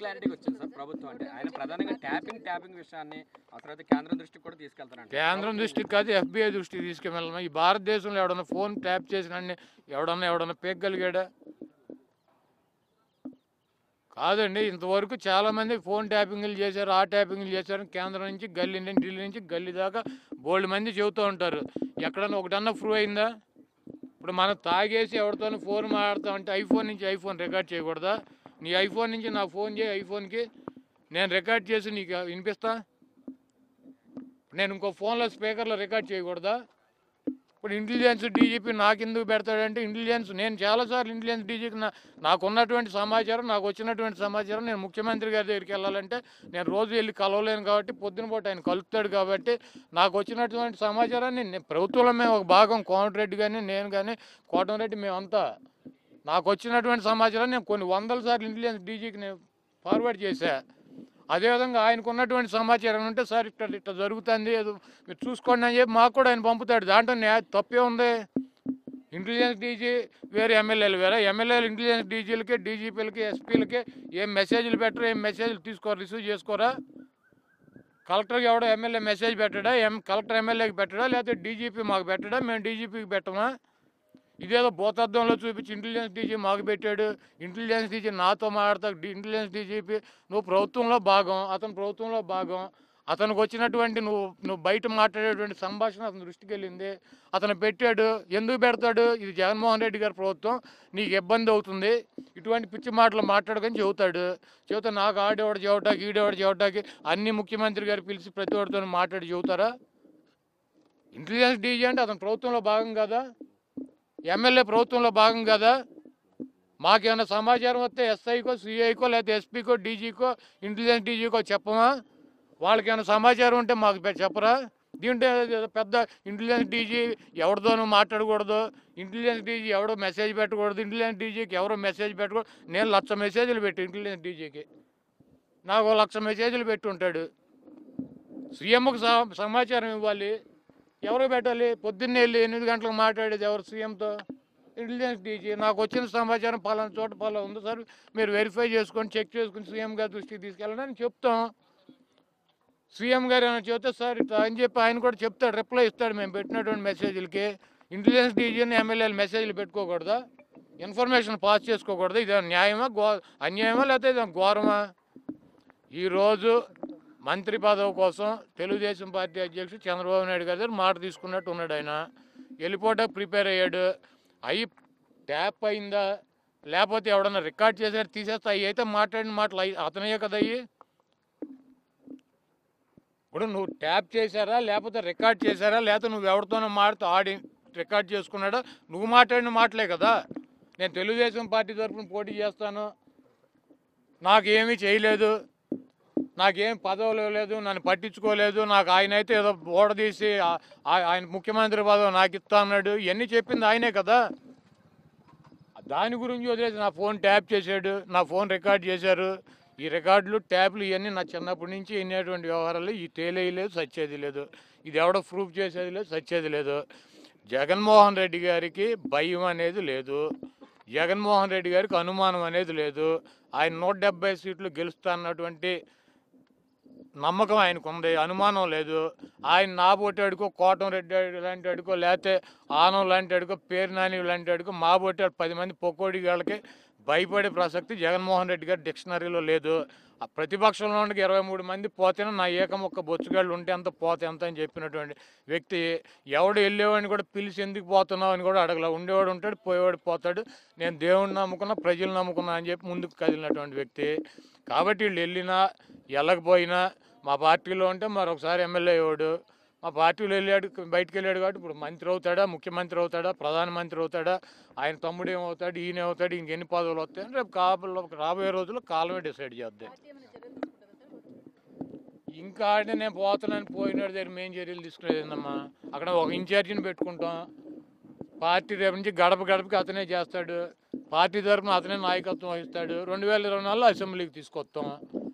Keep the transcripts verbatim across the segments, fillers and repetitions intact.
క్లారిటీకి వచ్చింది సార్ ప్రభుత్వం అంటే ఆయన ప్రధానంగా ట్యాపింగ్ ట్యాపింగ్ విషయాన్ని ఆ తర్వాత కేంద్రం దృష్టికి కూడా తీసుకెళ్తారంట. కేంద్రం దృష్టికి కాదు, ఎఫ్బిఐ దృష్టికి తీసుకెళ్ళాలి. ఈ భారతదేశంలో ఎవడన్నా ఫోన్ ట్యాప్ చేసిన ఎవడన్నా ఎవడన్నా పేగలిగాడా? కాదండి. ఇంతవరకు చాలామంది ఫోన్ ట్యాపింగ్లు చేశారు, ఆ ట్యాపింగ్లు చేశారు. కేంద్రం నుంచి గల్లీ నుంచి ఢిల్లీ నుంచి గల్లీ దాకా బోల్డ్ మంది చెబుతూ ఉంటారు. ఎక్కడన్నా ఒకటన్నా ప్రూవ్ అయిందా? ఇప్పుడు మనం తాగేసి ఎవరితోనూ ఫోన్ మాట్లాడతాం అంటే ఐఫోన్ నుంచి ఐఫోన్ రికార్డ్ చేయకూడదా? నీ ఐఫోన్ నుంచి నా ఫోన్ చేయి, ఐఫోన్కి నేను రికార్డ్ చేసి నీకు వినిపిస్తా. నేను ఇంకో ఫోన్లో స్పీకర్లో రికార్డ్ చేయకూడదా? ఇప్పుడు ఇంటెలిజెన్స్ డీజీపీ నాకు ఎందుకు పెడతాడంటే, ఇంటెలిజెన్స్ నేను చాలాసార్లు ఇంటెలిజెన్స్ డీజీకి నా నాకు ఉన్నటువంటి సమాచారం, నాకు వచ్చినటువంటి సమాచారం నేను ముఖ్యమంత్రి గారి దగ్గరికి వెళ్ళాలంటే నేను రోజు వెళ్ళి కలవలేను కాబట్టి పొద్దున పూట ఆయన కలుపుతాడు కాబట్టి నాకు వచ్చినటువంటి సమాచారాన్ని నేను ప్రభుత్వంలో మేము ఒక భాగం కోమటిరెడ్డి కానీ నేను కానీ కోటమిరెడ్డి మేమంతా నాకు వచ్చినటువంటి సమాచారాన్ని నేను కొన్ని వందల సార్లు ఇంటెలిజెన్స్ డీజీకి నేను ఫార్వర్డ్ చేశా. అదేవిధంగా ఆయనకు ఉన్నటువంటి సమాచారం ఉంటే సార్ ఇట్లా ఇట్లా జరుగుతుంది, మీరు చూసుకోండి అని చెప్పి మాకు కూడా ఆయన పంపుతాడు. దాంట్లో న్యాయ తప్పే ఉంది. ఇంటెలిజెన్స్ డీజీ వేరే, ఎమ్మెల్యేలు వేరే. ఎమ్మెల్యేలు ఇంటెలిజెన్స్ డీజీలకి డీజీపీలకి ఎస్పీలకి ఏం మెసేజ్లు పెట్టరు, ఏం మెసేజ్లు తీసుకోరు, రిసీవ్ చేసుకోరా? కలెక్టర్కి ఎవడో ఎమ్మెల్యే మెసేజ్ పెట్టడా? ఎం కలెక్టర్ ఎమ్మెల్యేకి పెట్టడా? లేకపోతే డీజీపీ మాకు పెట్టడా? మేము డీజీపీకి పెట్టమా? ఇదేదో భూతద్దంలో చూపించి ఇంటెలిజెన్స్ డీజీ మాకు పెట్టాడు, ఇంటెలిజెన్స్ డీజీ నాతో మాట్లాడతా, ఇంటెలిజెన్స్ డీజీపీ నువ్వు ప్రభుత్వంలో భాగం, అతను ప్రభుత్వంలో భాగం. అతనికి వచ్చినటువంటి నువ్వు నువ్వు బయట మాట్లాడేటువంటి సంభాషణ అతని దృష్టికి వెళ్ళింది, అతను పెట్టాడు. ఎందుకు పెడతాడు? ఇది జగన్మోహన్ రెడ్డి గారి ప్రభుత్వం, నీకు ఇబ్బంది అవుతుంది, ఇటువంటి పిచ్చి మాటలు మాట్లాడుకొని చెబుతాడు. చెబుతా నాకు ఆడేవాడు చెవటాకి ఈడేవాడు చెవటాకి అన్ని ముఖ్యమంత్రి గారు పిలిచి ప్రతి ఒక్కరితో మాట్లాడి చెబుతారా? ఇంటెలిజెన్స్ డీజీ అంటే అతను ప్రభుత్వంలో భాగం కదా, ఎమ్మెల్యే ప్రభుత్వంలో భాగం కదా. మాకేమైనా సమాచారం వస్తే ఎస్ఐకో సిఐకో లేకపోతే ఎస్పీకో డీజీకో ఇంటెలిజెన్స్ డీజీకో చెప్పమా? వాళ్ళకి ఏమైనా సమాచారం ఉంటే మాకు చెప్పరా? దీంట్లో పెద్ద ఇంటెలిజెన్స్ డీజీ ఎవరితోనూ మాట్లాడకూడదు, ఇంటెలిజెన్స్ డీజీ ఎవడో మెసేజ్ పెట్టకూడదు, ఇంటెలిజెన్స్ డీజీకి ఎవరో మెసేజ్ పెట్టకూడదు. నేను లక్ష మెసేజ్లు పెట్టి ఇంటెలిజెన్స్ డీజీకి నాకు లక్ష మెసేజ్లు పెట్టి ఉంటాడు. సీఎంకి సమాచారం ఇవ్వాలి, ఎవరు పెట్టాలి? పొద్దున్నే వెళ్ళి ఎనిమిది గంటలకు మాట్లాడేది ఎవరు సీఎంతో? Intelligence DG. నాకు వచ్చిన సమాచారం పలానా చోట పలానా ఉంది సార్, మీరు వెరిఫై చేసుకొని చెక్ చేసుకుని సీఎం గారి దృష్టికి తీసుకెళ్ళాలని చెప్తాం. సీఎం గారు ఏమైనా చెప్తే సార్ ఇట్లా అని చెప్పి ఆయన కూడా చెప్తాడు, రిప్లై ఇస్తాడు మేము పెట్టినటువంటి మెసేజ్లకి. ఇంటెలిజెన్స్ డీజీని ఎమ్మెల్యేలు మెసేజ్లు పెట్టుకోకూడదా? Information pass చేసుకోకూడదా? ఇది న్యాయమా గో అన్యాయమా లేకపోతే ఇది ఘోరమా? ఈరోజు మంత్రి పదవి కోసం తెలుగుదేశం పార్టీ అధ్యక్షుడు చంద్రబాబు నాయుడు గారు మాట తీసుకున్నట్టు ఉన్నాడు. ఆయన వెళ్ళిపోవడానికి ప్రిపేర్ అయ్యాడు. అవి ట్యాప్ అయిందా లేకపోతే ఎవడన్నా రికార్డ్ చేసాడు తీసేస్తే అవి అయితే మాట్లాడిన మాటలు అవి అతనే కదా అయ్యి. ఇప్పుడు నువ్వు ట్యాప్ చేశారా లేకపోతే రికార్డ్ చేశారా లేకపోతే నువ్వు ఎవరితోనో మాట్లాడుతూ ఆడి రికార్డ్ చేసుకున్నాడా? నువ్వు మాట్లాడిన మాటలే కదా. నేను తెలుగుదేశం పార్టీ తరఫున పోటీ చేస్తాను, నాకేమీ చేయలేదు, నాకేం పదవులు లేదు, నన్ను పట్టించుకోలేదు, నాకు ఆయన అయితే ఏదో ఓడదీసి ఆయన ముఖ్యమంత్రి పదవి నాకు ఇస్తా అన్నాడు, ఇవన్నీ చెప్పింది ఆయనే కదా. దాని గురించి వదిలేసి నా ఫోన్ ట్యాప్ చేశాడు, నా ఫోన్ రికార్డ్ చేశారు. ఈ రికార్డులు ట్యాప్లు ఇవన్నీ నా చిన్నప్పటి నుంచి ఎన్నేటువంటి వ్యవహారాలు ఈ తేలేది లేదు, సచ్చేది లేదు, ఇది ఎవడో ప్రూఫ్ చేసేది లేదు, సచ్చేది లేదు. జగన్మోహన్ రెడ్డి గారికి భయం అనేది లేదు, జగన్మోహన్ రెడ్డి గారికి అనుమానం అనేది లేదు. ఆయన నూట డెబ్బై సీట్లు గెలుస్తా అన్నటువంటి నమ్మకం ఆయనకు ఉంది, అనుమానం లేదు. ఆయన నాబోటాడుకో కోటమిరెడ్డి లాంటి వాడికో లేకపోతే ఆనం లాంటి వాడికో పేరు నాని లాంటి వాడికో మా బోటాడు పది మంది పొక్కోడి వాళ్ళకి భయపడే ప్రసక్తి జగన్మోహన్ రెడ్డి గారి డిక్షనరీలో లేదు. ఆ ప్రతిపక్షంలో ఉండి ఇరవై మూడు మంది పోతేనే నా ఏకమొక్క బొచ్చుగాళ్ళు ఉంటే ఎంత పోతే ఎంత అని చెప్పినటువంటి వ్యక్తి. ఎవడు వెళ్ళేవాడిని కూడా పిలిచి ఎందుకు పోతున్నావు అని కూడా అడగల. ఉండేవాడు ఉంటాడు, పోయేవాడు పోతాడు. నేను దేవుడిని నమ్ముకున్నా, ప్రజలు నమ్ముకున్నా అని చెప్పి ముందుకు కదిలినటువంటి వ్యక్తి. కాబట్టి వీళ్ళు వెళ్ళినా వెళ్ళకపోయినా మా పార్టీలో ఉంటే మరొకసారి ఎమ్మెల్యే అయ్యాడు, మా పార్టీలో వెళ్ళాడు బయటకు వెళ్ళాడు కాబట్టి ఇప్పుడు మంత్రి అవుతాడా, ముఖ్యమంత్రి అవుతాడా, ప్రధానమంత్రి అవుతాడా, ఆయన తమ్ముడు ఏమవుతాడు, ఈయన అవుతాడు, ఇంకెన్ని పదవులు వస్తాయని రేపు కాపులో రాబోయే రోజుల్లో కాలమే డిసైడ్ చేద్దాం. ఇంకా ఆడితే నేను పోతున్నాను పోయినాడు దగ్గర మేము చర్యలు తీసుకునేది ఏందమ్మా? అక్కడ ఒక ఇన్ఛార్జిని పెట్టుకుంటాం, పార్టీ రేపు నుంచి గడప గడపకి అతనే చేస్తాడు, పార్టీ తరఫున అతనే నాయకత్వం వహిస్తాడు. రెండు వేల ఇరవై నాలుగులో అసెంబ్లీకి తీసుకొస్తాం.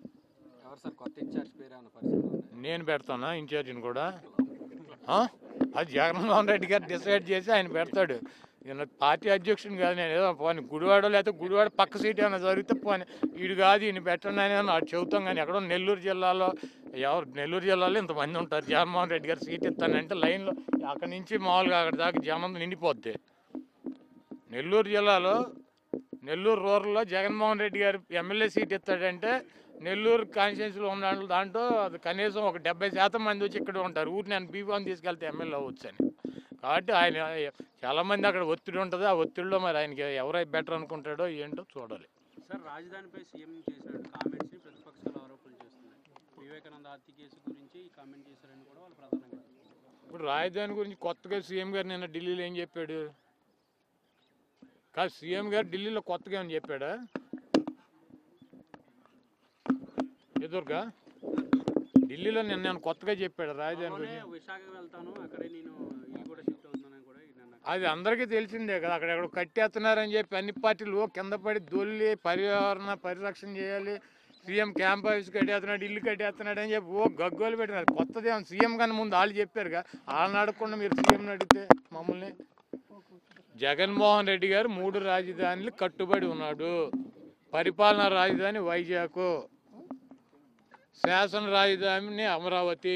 నేను పెడతానా ఇన్ఛార్జిని కూడా? అది జగన్మోహన్ రెడ్డి గారు డిసైడ్ చేసి ఆయన పెడతాడు. ఈయన పార్టీ అధ్యక్షుని కాదు, నేను ఏదో పోనీ గుడివాడ లేకపోతే గుడివాడ పక్క సీట్ ఏమైనా జరిగితే పోనీ వీడు కాదు ఈయన పెట్టండి అని అటు చెబుతాం. కానీ ఎక్కడో నెల్లూరు జిల్లాలో ఎవరు నెల్లూరు జిల్లాలో ఇంతమంది ఉంటారు, జగన్మోహన్ రెడ్డి గారు సీట్ ఇస్తానంటే లైన్లో అక్కడి నుంచి మామూలుగా అక్కడి దాకా జనం నిండిపోద్ది. నెల్లూరు జిల్లాలో నెల్లూరు రూరల్లో జగన్మోహన్ రెడ్డి గారు ఎమ్మెల్యే సీట్ ఇస్తాడంటే నెల్లూరు కాన్స్టిట్యున్సీలో ఉన్న దాంట్లో అది కనీసం ఒక డెబ్బై శాతం మంది వచ్చి ఇక్కడ ఉంటారు. ఊరి నేను బీఫామ్ తీసుకెళ్తే ఎమ్మెల్యే అవ్వచ్చు అని. కాబట్టి ఆయన చాలామంది అక్కడ ఒత్తిడి ఉంటుంది. ఆ ఒత్తిడిలో మరి ఆయనకి ఎవరై బెటర్ అనుకుంటాడో ఏంటో చూడాలి. సార్, రాజధానిపై సీఎం చేసిన కామెంట్స్ని ప్రతిపక్షాలు ఆరోపణలు చేస్తున్నాయి. వివేకానంద హత్య కేసు గురించి ఈ కామెంట్ చేశారని కూడా వాళ్ళు ప్రధానంగా. ఇప్పుడు రాజధాని గురించి కొత్తగా సీఎం గారు నిన్న ఢిల్లీలో ఏం చెప్పాడు? కాదు, సీఎం గారు ఢిల్లీలో కొత్తగా ఏమని చెప్పాడా? ఎదురుగా ఢిల్లీలో నిన్న నేను కొత్తగా చెప్పాడు రాజధాని గురించి. విశాఖ వెళ్తాను, అక్కడే నేను ఇల్లు కూడా షిఫ్ట్ అవుతున్నానని కూడా అది అందరికీ తెలిసిందే కదా. అక్కడ ఎక్కడ కట్టేస్తున్నారని చెప్పి అన్ని పార్టీలు కింద పడి దొల్లి పర్యావరణ పరిరక్షణ చేయాలి, సీఎం క్యాంప్ ఆఫీస్ కట్టేస్తున్నాడు, ఇల్లు కట్టేస్తున్నాడు అని చెప్పి ఓ గగ్గోలు పెట్టినారు. కొత్తది సీఎం కన్నా ముందు వాళ్ళు చెప్పారుగా, వాళ్ళని అడగకుండా మీరు సీఎంని అడిగితే మమ్మల్ని. జగన్మోహన్ రెడ్డి గారు మూడు రాజధానులు కట్టుబడి ఉన్నాడు. పరిపాలనా రాజధాని వైజాగ్, శాసన రాజధాని అమరావతి,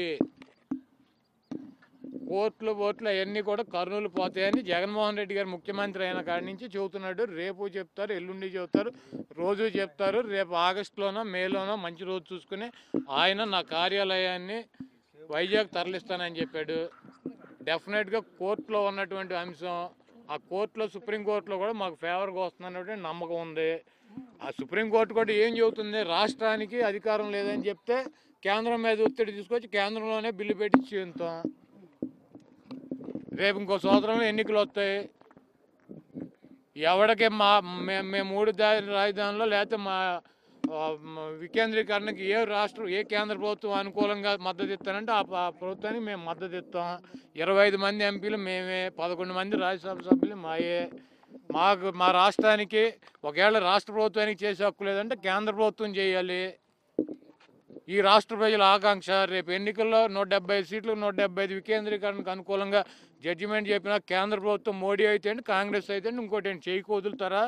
కోర్టులు బోట్లు అవన్నీ కూడా కర్నూలు పోతాయని జగన్మోహన్ రెడ్డి గారు ముఖ్యమంత్రి అయిన కాడి నుంచి చెబుతున్నాడు. రేపు చెప్తారు, ఎల్లుండి చెబుతారు, రోజు చెప్తారు. రేపు ఆగస్టులోనో మేలోనో మంచి రోజు చూసుకుని ఆయన నా కార్యాలయాన్ని వైజాగ్ తరలిస్తానని చెప్పాడు. డెఫినెట్గా కోర్టులో ఉన్నటువంటి అంశం, ఆ కోర్టులో సుప్రీంకోర్టులో కూడా మాకు ఫేవర్గా వస్తుందన్నటువంటి నమ్మకం ఉంది. ఆ సుప్రీంకోర్టు కూడా ఏం చెబుతుంది, రాష్ట్రానికి అధికారం లేదని చెప్తే కేంద్రం మీద ఒత్తిడి తీసుకొచ్చి కేంద్రంలోనే బిల్లు పెట్టించి ఉంటాం. రేపు ఇంకో సంవత్సరంలో ఎన్నికలు వస్తాయి. ఎవడికి మా మేము మూడు రాజధానుల్లో లేకపోతే మా వికేంద్రీకరణకి ఏ రాష్ట్రం ఏ కేంద్ర ప్రభుత్వం అనుకూలంగా మద్దతు ఇస్తానంటే ఆ ప్రభుత్వానికి మేము మద్దతు ఇస్తాం. ఇరవై ఐదు మంది ఎంపీలు మేమే, పదకొండు మంది రాజ్యసభ సభ్యులు మాయే. మాకు మా రాష్ట్రానికి ఒకవేళ రాష్ట్ర ప్రభుత్వానికి చేసే హక్కు లేదంటే కేంద్ర ప్రభుత్వం చేయాలి. ఈ రాష్ట్ర ప్రజల ఆకాంక్ష. రేపు ఎన్నికల్లో నూట డెబ్బై ఐదు సీట్లు నూట డెబ్బై ఐదు వికేంద్రీకరణకు అనుకూలంగా జడ్జిమెంట్ చెప్పినా కేంద్ర ప్రభుత్వం మోడీ అయితే అండి, కాంగ్రెస్ అయితే అండి, ఇంకోటి ఏంటి చేయకు వదులుతారా?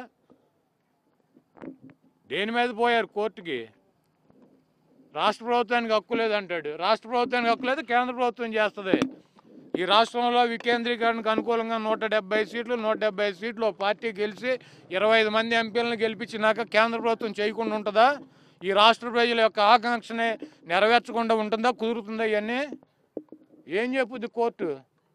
దేని మీద పోయారు కోర్టుకి? రాష్ట్ర ప్రభుత్వానికి హక్కు లేదంటాడు. రాష్ట్ర ప్రభుత్వానికి హక్కు లేదు, కేంద్ర ప్రభుత్వం చేస్తుంది. ఈ రాష్ట్రంలో వికేంద్రీకరణకు అనుకూలంగా నూట డెబ్బై ఐదు సీట్లు నూట డెబ్బై ఐదు సీట్లు పార్టీ గెలిచి ఇరవై ఐదు మంది ఎంపీలను గెలిపించినాక కేంద్ర ప్రభుత్వం చేయకుండా ఉంటుందా? ఈ రాష్ట్ర ప్రజల యొక్క ఆకాంక్షని నెరవేర్చకుండా ఉంటుందా? కుదురుతుందా? ఇవన్నీ ఏం చెప్పుద్ది కోర్టు?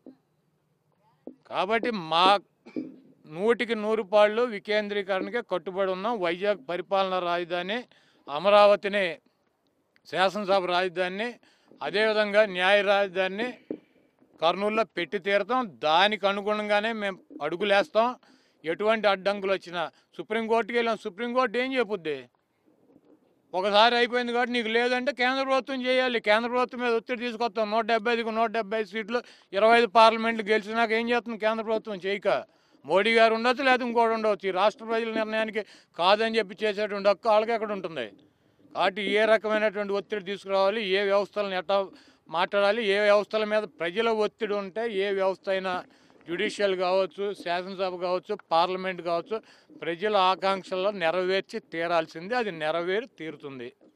కాబట్టి మా నూటికి నూరు పాళ్ళు వికేంద్రీకరణకే కట్టుబడి ఉన్నాం. వైజాగ్ పరిపాలనా రాజధాని, అమరావతిని శాసనసభ రాజధానిని, అదేవిధంగా న్యాయ రాజధానిని కర్నూలులో పెట్టి తీరుతాం. దానికి అనుగుణంగానే మేము అడుగులేస్తాం. ఎటువంటి అడ్డంకులు వచ్చినా సుప్రీంకోర్టుకి వెళ్ళాం. సుప్రీంకోర్టు ఏం చెప్పుద్ది? ఒకసారి అయిపోయింది కాబట్టి నీకు లేదంటే కేంద్ర ప్రభుత్వం చేయాలి. కేంద్ర ప్రభుత్వం మీద ఒత్తిడి తీసుకొస్తాం. నూట డెబ్బై ఐదుకు నూట డెబ్బై ఐదు సీట్లు ఇరవై ఐదు పార్లమెంట్లు గెలిచినాక ఏం చేస్తుంది కేంద్ర ప్రభుత్వం? చేయక మోడీ గారు ఉండొచ్చు, లేదా ఇంకోటి ఉండవచ్చు. ఈ రాష్ట్ర ప్రజల నిర్ణయానికి కాదని చెప్పి చేసేటువంటి హక్కు వాళ్ళకి ఎక్కడ ఉంటుంది? కాబట్టి ఏ రకమైనటువంటి ఒత్తిడి తీసుకురావాలి, ఏ వ్యవస్థలను ఎట్టా మాట్లాడాలి, ఏ వ్యవస్థల మీద ప్రజల ఒత్తిడి ఉంటే ఏ వ్యవస్థ అయినా, జ్యుడిషియల్ కావచ్చు, శాసనసభ కావచ్చు, పార్లమెంట్ కావచ్చు, ప్రజల ఆకాంక్షల్లో నెరవేర్చి తీరాల్సింది. అది నెరవేరి తీరుతుంది.